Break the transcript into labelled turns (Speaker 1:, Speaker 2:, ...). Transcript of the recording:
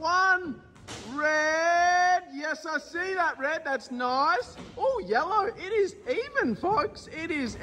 Speaker 1: one. Red. Yes, I see that red. That's nice. Oh, yellow. It is even, folks. It is